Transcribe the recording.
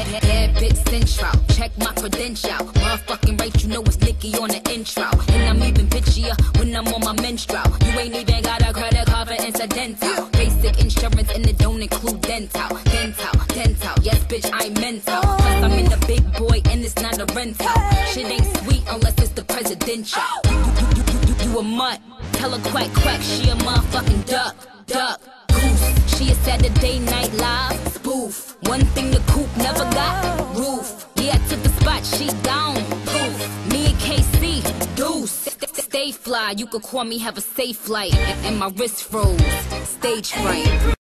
Bad bitch central, check my credential. Motherfucking right, you know it's Nicki on the intro. And I'm even bitchier when I'm on my menstrual. You ain't even got a credit card for incidental. Basic insurance and it don't include dental. Yes, bitch, I'm mental. Plus I'm in the big boy and it's not a rental. Shit ain't sweet unless it's the presidential. You a mutt, tell her quack quack, she a motherfucking duck. Goose, she a Saturday Night Live spoof. One thing the coop never got, roof. Yeah, I took the spot, she gone, poof. Me and KC, deuce. Stay fly, you could call me, have a safe flight. And my wrist froze, stage fright.